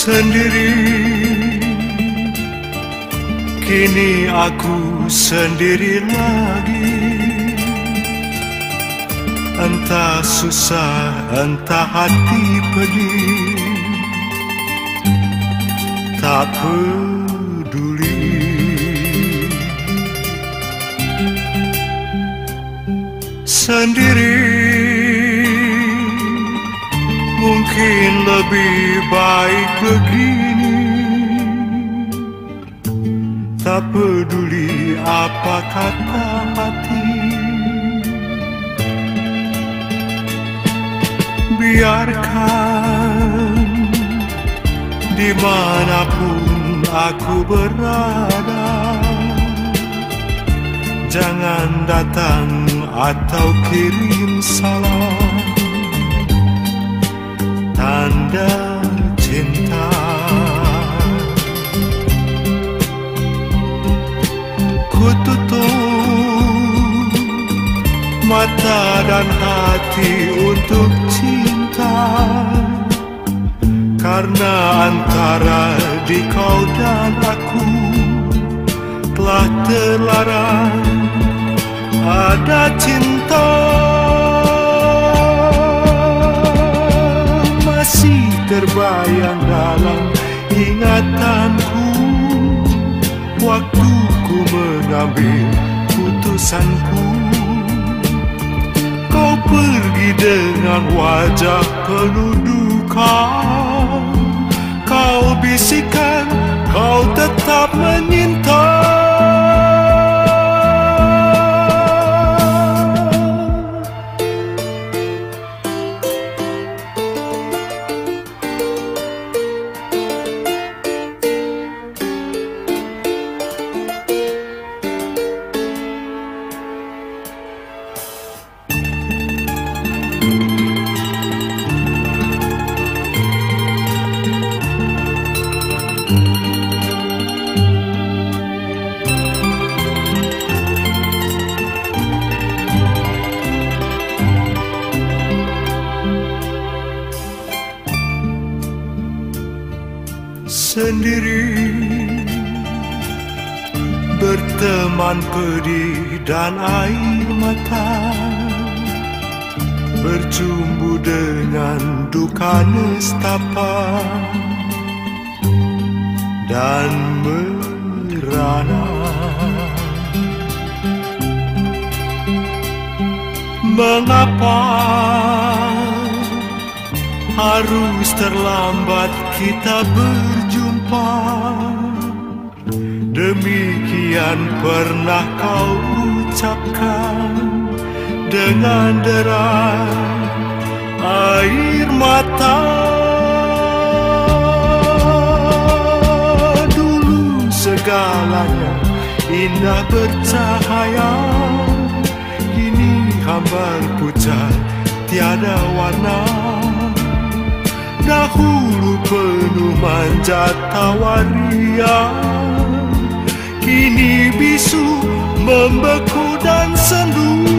sendiri. Kini aku sendiri lagi. Entah susah, entah hati pedih, tak peduli. Sendiri mungkin lebih baik begini. Tak peduli apa kata hati, biarkan dimanapun aku berada, jangan datang atau kirim salam tanda cinta. Ku tutup mata dan hati untuk cinta, karena antara di kau dan aku telah terlarang ada cinta. Masih terbayang dalam ingatanku waktu ku mengambil putusanku. Kau pergi dengan wajah penuh duka. Kau bisikan kau tetap menyinta. Sendiri berteman pedih dan air mata, bercumbu dengan duka nestapa dan merana. Mengapa harus terlambat kita berjumpa? Demikian pernah kau ucapkan dengan derai air mata. Dulu segalanya indah bercahaya, kini hambar pucat tiada warna. Dahulu penuh manja tawaria, kini bisu membeku dan sendu.